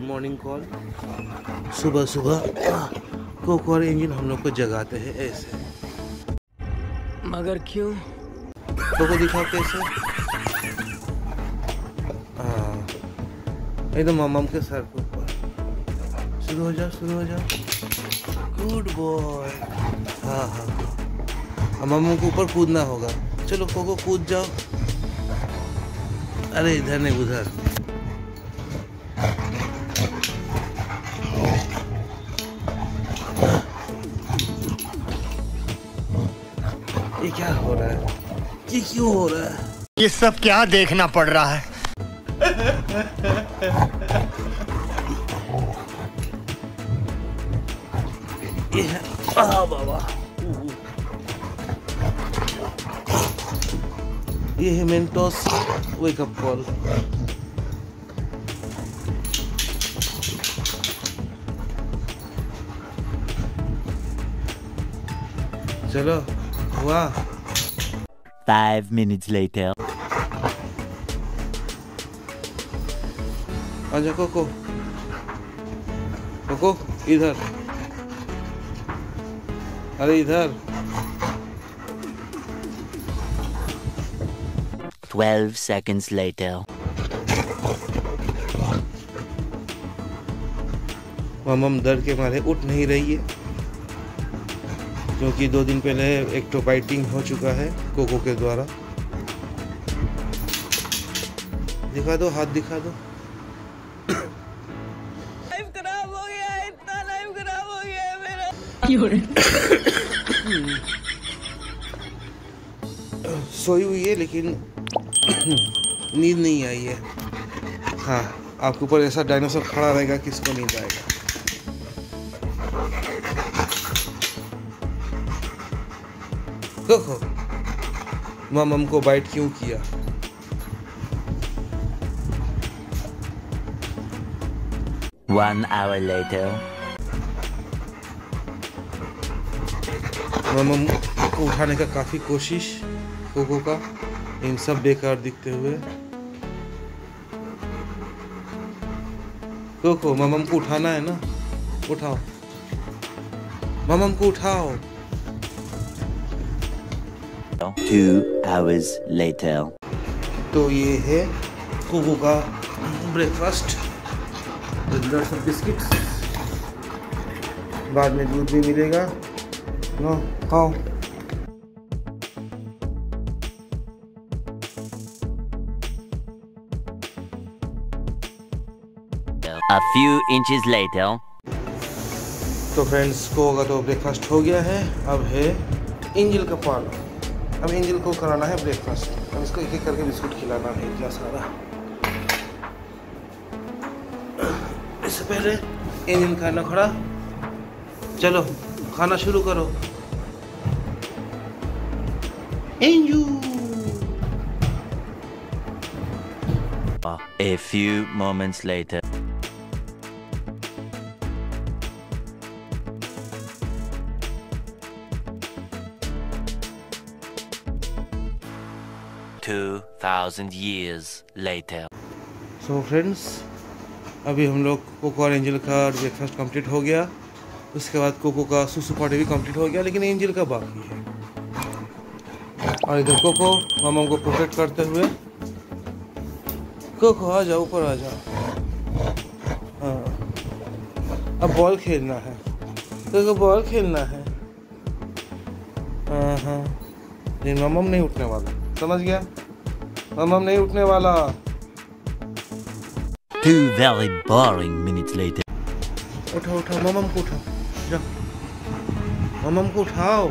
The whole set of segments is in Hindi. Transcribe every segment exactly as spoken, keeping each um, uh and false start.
Morning call. सुबह सुबह कोको और एंजल हम लोग को जगाते हैं ऐसे। मगर क्यों? कोको दिखाओ कैसे। हाँ एकदम मम्म के सर के ऊपर। शुरू हो जाओ शुरू हो जाओ। Good boy. हाँ हाँ हाँ मम्म के ऊपर कूदना होगा। चलो कोको कूद जाओ। अरे इधर नहीं उधर। ये क्या हो रहा है? ये क्यों हो रहा है? ये सब क्या देखना पड़ रहा है? ये आ बाबा ये है मेंटोस वेकअप कॉल। चलो वाह। Five minutes later. आजा कोको कोको इधर। अरे इधर। Twelve seconds later. मम्म डर के मारे उठ नहीं रही है क्योंकि दो दिन पहले एक्टोबाइटिंग हो चुका है कोको के द्वारा। दिखा दो हाथ दिखा दो। लाइफ खराब हो गया है, इतना लाइफ खराब हो गया है मेरा। सोई हुई है लेकिन नींद नहीं आई है। हाँ आपके ऊपर ऐसा डायनासोर खड़ा रहेगा किसको नींद आएगा। देखो मम्म को बाइट क्यों किया। One hour later. मम्म को उठाने का काफी कोशिश कोको का, इन सब बेकार दिखते हुए। कोको मम्म को उठाना है ना, उठाओ मम्म को उठाओ। Two hours later. तो ये है कोको का ब्रेकफास्ट। सब बिस्किट, बाद में दूध भी मिलेगा। लो खाओ। A few inches later. तो फ्रेंड्स को होगा तो ब्रेकफास्ट हो गया है। अब है एंजल का पाला। अब एंजल को कराना है ब्रेकफास्ट। अब इसको एक एक करके बिस्कुट खिलाना है इतना सारा। इससे पहले एंजल खाना खड़ा। चलो खाना शुरू करो Anju. A few moments later. Two thousand years later. So friends अभी हम लोग कोको और एंजल का ब्रेकफास्ट कंप्लीट हो गया। उसके बाद कोको का सुसु पार्टी भी कंप्लीट हो गया, लेकिन एंजल का बाकी है। और इधर कोको मम्मा को प्रोटेक्ट करते हुए। कोको आ जाओ ऊपर आ जाओ। हाँ अब बॉल खेलना है। कोको बॉल खेलना है। हाँ हाँ लेकिन मम्मा नहीं उठने वाला, समझ गया? मम्मा नहीं उठने वाला। Two very boring minutes later. उठाओ उठाओ मम्मा को उठाओ, जाओ मम्मा को उठाओ।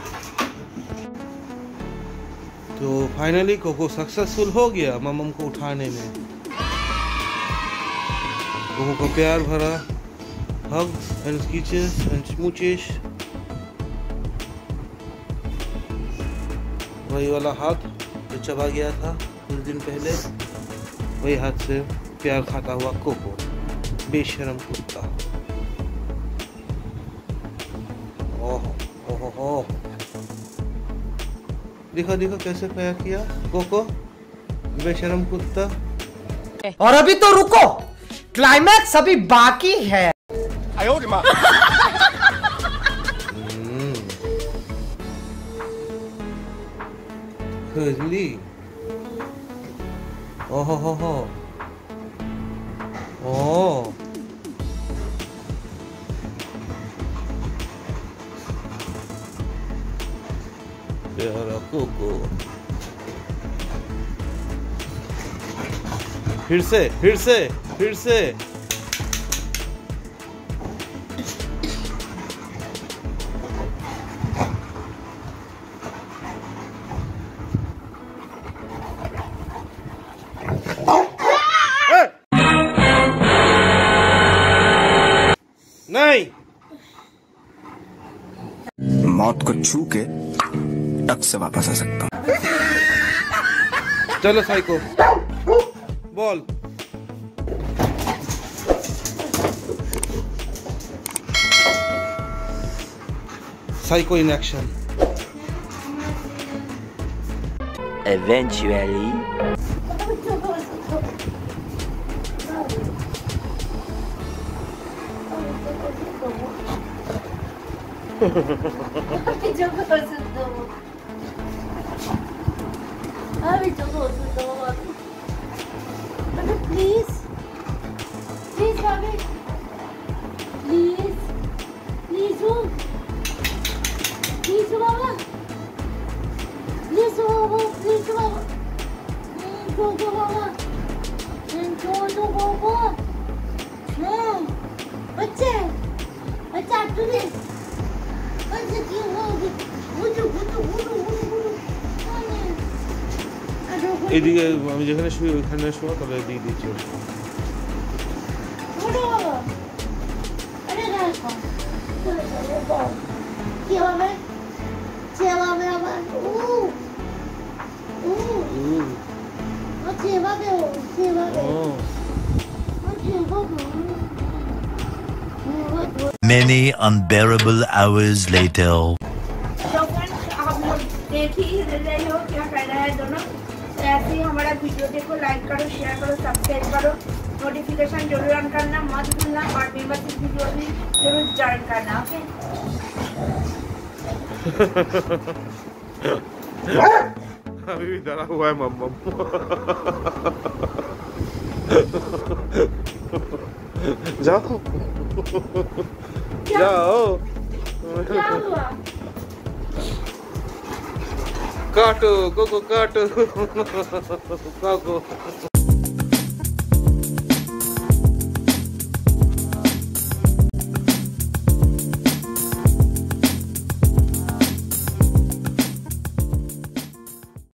तो फाइनली कोको सक्सेसफुल हो गया मम्मा को उठाने में। कोको को प्यार भरा hugs and kisses and smooches। वही वाला हाथ जो चबा गया था कुछ दिन पहले, वही हाथ से प्यार खाता हुआ कोको, बेशरम कुत्ता। ओह ओह ओह देखो देखो कैसे प्यार किया कोको, बेशरम कुत्ता। और अभी तो रुको, क्लाइमैक्स अभी बाकी है। खुजली। ओहो हो हो। ओ। प्यारा कोको। फिर से फिर से फिर से। नहीं, मौत को छू के टक से वापस आ सकता हूँ। चलो psycho ball. Psycho in action. Eventually. Please, please, Bobby, please, please, oh, please, Baba, please, Baba, please, Baba, go, go, Baba, go, go, Baba, no, बच्चे, बच्चा तुझे, बच्चे क्यों हो गए? उठो, उठो, उठो, उठो, उठो, এদিকে আমি যেখানে শুই ওইখানে শোয়া তাহলে দিয়ে দিচ্ছি। Many unbearable hours later. देखी ही रहे हो क्या कर रहा है दोनों। तो ऐसे ही हमारा वीडियो देखो, लाइक करो, शेयर करो, सब्सक्राइब करो, नोटिफिकेशन जरूर ऑन करना मत भूलना और मेंबरशिप वीडियो भी जरूर ज्वाइन करना। ओके अभी भी डरा हुआ है मम्मा। जाओ जाओ। क्या हुआ? काटो कोको काटो कोको।